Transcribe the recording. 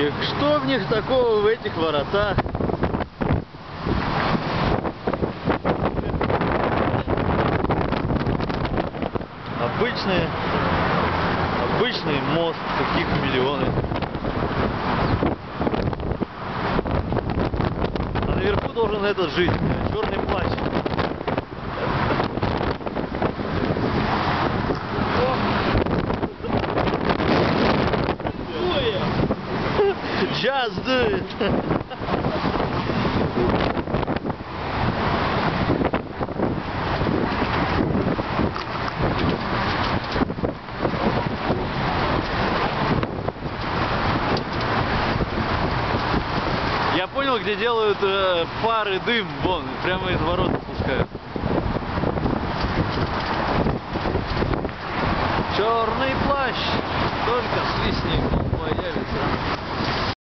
И что в них такого, в этих воротах? Обычный мост, каких миллионы. А наверху должен этот жить, черный плащ. Just do it! Я понял, где делают пар и дым, вон, прямо из ворот спускают. Черный плащ, только с листьями.